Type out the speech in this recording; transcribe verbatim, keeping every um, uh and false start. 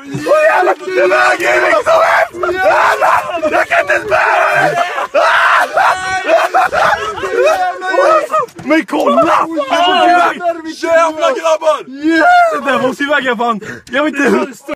Åh jävlar, det väger liksom ett! Jag kan inte spöra det! Men kolla! Jävla grabbar! Det där måste ju väga fan. Jag vet inte hur.